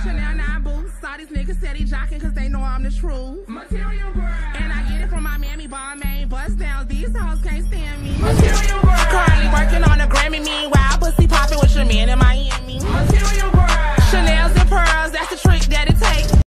Chanel 9 boots. All these niggas said he jocking cause they know I'm the truth. Material